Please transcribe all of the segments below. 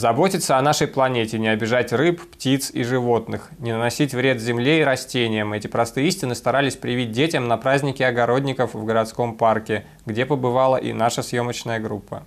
Заботиться о нашей планете, не обижать рыб, птиц и животных, не наносить вред земле и растениям. Эти простые истины старались привить детям на празднике огородников в городском парке, где побывала и наша съемочная группа.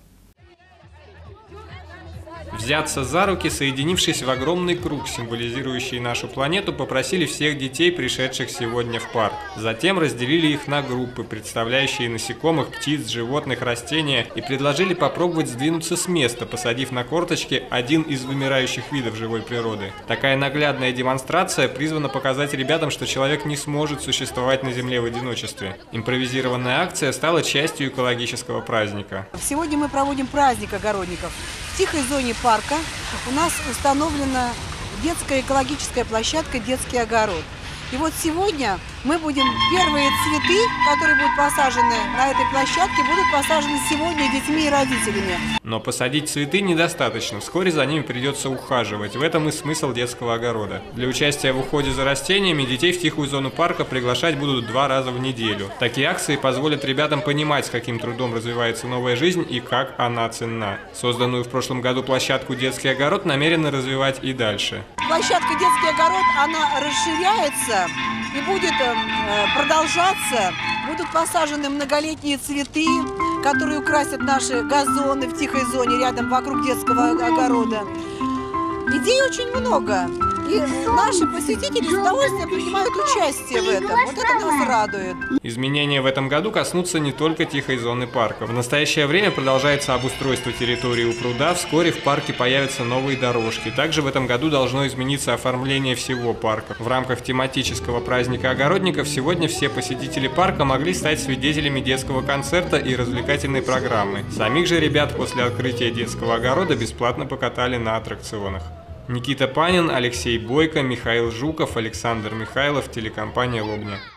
Взяться за руки, соединившись в огромный круг, символизирующий нашу планету, попросили всех детей, пришедших сегодня в парк. Затем разделили их на группы, представляющие насекомых, птиц, животных, растения, и предложили попробовать сдвинуться с места, посадив на корточки один из вымирающих видов живой природы. Такая наглядная демонстрация призвана показать ребятам, что человек не сможет существовать на Земле в одиночестве. Импровизированная акция стала частью экологического праздника. Сегодня мы проводим праздник огородников. В тихой зоне парка у нас установлена детская экологическая площадка «Детский огород». И вот сегодня мы будем первые цветы, которые будут посажены на этой площадке, будут посажены сегодня детьми и родителями. Но посадить цветы недостаточно, вскоре за ними придется ухаживать. В этом и смысл детского огорода. Для участия в уходе за растениями детей в тихую зону парка приглашать будут 2 раза в неделю. Такие акции позволят ребятам понимать, с каким трудом развивается новая жизнь и как она ценна. Созданную в прошлом году площадку «Детский огород» намерены развивать и дальше. Площадка «Детский огород», она расширяется и будет продолжаться. Будут посажены многолетние цветы, которые украсят наши газоны в тихой зоне рядом вокруг детского огорода. Идей очень много. И наши посетители с удовольствием принимают участие в этом. Вот это нас радует. Изменения в этом году коснутся не только тихой зоны парка. В настоящее время продолжается обустройство территории у пруда. Вскоре в парке появятся новые дорожки. Также в этом году должно измениться оформление всего парка. В рамках тематического праздника огородников сегодня все посетители парка могли стать свидетелями детского концерта и развлекательной программы. Самих же ребят после открытия детского огорода бесплатно покатали на аттракционах. Никита Панин, Алексей Бойко, Михаил Жуков, Александр Михайлов, телекомпания «Лобня».